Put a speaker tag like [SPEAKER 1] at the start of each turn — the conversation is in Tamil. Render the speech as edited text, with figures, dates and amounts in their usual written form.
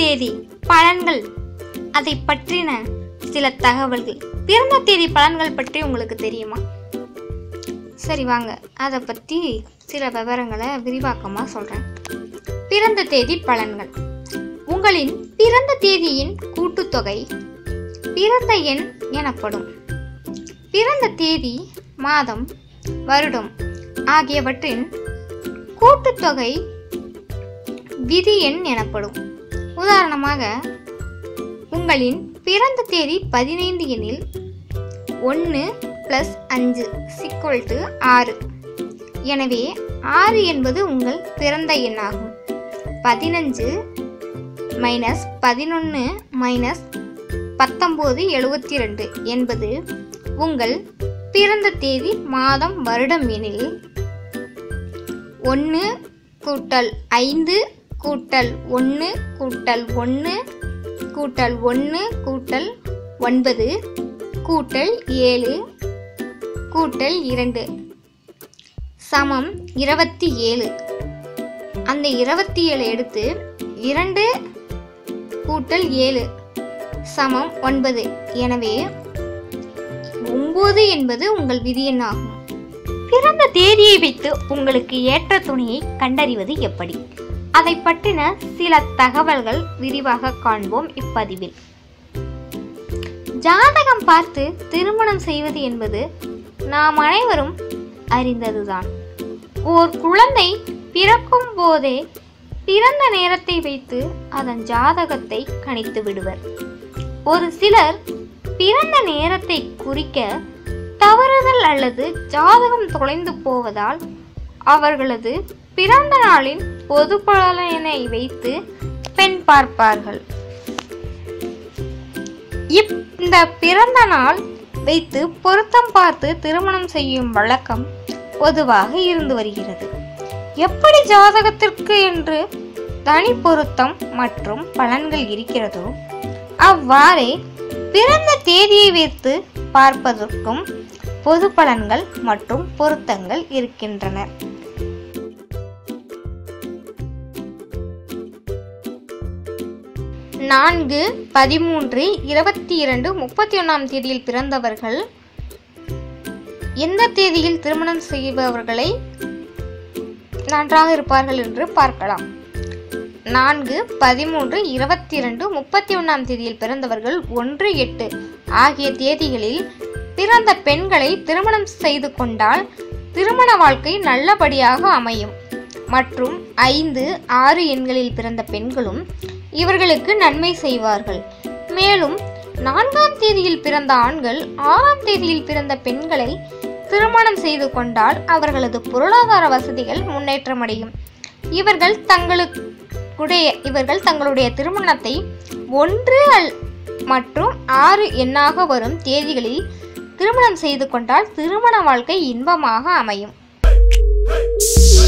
[SPEAKER 1] தேதி பலன்கள் அதை பற்றின சில தகவல்கள். பிறந்த தேதி பலன்கள் பற்றி உங்களுக்கு தெரியுமா? சரி வாங்க, அதை பற்றி சில விவரங்களை விரிவாக்கமாக சொல்கிறேன். பிறந்த தேதி பலன்கள். உங்களின் பிறந்த தேதியின் கூட்டுத்தொகை பிறந்த எண் எனப்படும். பிறந்த தேதி, மாதம், வருடம் ஆகியவற்றின் கூட்டுத்தொகை விதி எண் எனப்படும். உதாரணமாக, உங்களின் பிறந்த தேதி 15 எனில் 1 + 5 = 6. எனவே 6 என்பது உங்கள் பிறந்த எண்ணாகும். 15 - 11 - 19 72 என்பது உங்கள் பிறந்த தேதி, மாதம், வருடம் எனில் 1 + 5 - 1 + 1 + 1 + 9 + 7 + 2 சமம் 27. அந்த 27 எடுத்து 2 + 7 சமம் 9. எனவே 9 என்பது உங்கள் விதி எண்ணாகும். பிறந்த தேதியை வைத்து உங்களுக்கு ஏற்ற துணையை கண்டறிவது எப்படி? அதை பற்றின சில தகவல்கள் விரிவாக காண்போம் இப்பதிவில். ஜாதகம் பார்த்து திருமணம் செய்வது என்பது நாம் அனைவரும் அறிந்ததுதான். ஓர் குழந்தை பிறக்கும் போதே பிறந்த நேரத்தை வைத்து அதன் ஜாதகத்தை கணித்து விடுவர். ஒரு சிலர் பிறந்த நேரத்தை குறிக்க தவறுதல் அல்லது ஜாதகம் தொலைந்து போவதால் அவர்களது பிறந்த நாளின் பொது பலனை வைத்து பெண் பார்ப்பார்கள். இந்த பிறந்த நாள் வைத்து பொருத்தம் பார்த்து திருமணம் செய்யும் வழக்கம் பொதுவாக இருந்து வருகிறது. எப்படி ஜாதகத்திற்கு என்று தனி பொருத்தம் மற்றும் பலன்கள் இருக்கிறதோ அவ்வாறே பிறந்த தேதியை வைத்து பார்ப்பதற்கும் பொது பலன்கள் மற்றும் பொருத்தங்கள் இருக்கின்றன. 4, 13, 22, 31 தேதியில் பிறந்தவர்கள் எந்த தேதியில் திருமணம் செய்பவர்களை நன்றாக இருப்பார்கள் என்று பார்க்கலாம். 4, 13, 22, 31 தேதியில் பிறந்தவர்கள் 1, 8 ஆகிய தேதிகளில் பிறந்த பெண்களை திருமணம் செய்து கொண்டால் திருமண வாழ்க்கை நல்லபடியாக அமையும். மற்றும் 5, 6 எண்களில் பிறந்த பெண்களும் இவர்களுக்கு நன்மை செய்வார்கள். மேலும் 4ஆம் தேதியில் பிறந்த ஆண்கள் 6ஆம் தேதியில் பிறந்த பெண்களை திருமணம் செய்து கொண்டால் அவர்களது பொருளாதார வசதிகள் முன்னேற்றமடையும். இவர்கள் தங்களுடைய திருமணத்தை 1 மற்றும் 6 எண்ணாக வரும் தேதிகளில் திருமணம் செய்து கொண்டால் திருமண வாழ்க்கை இன்பமாக அமையும்.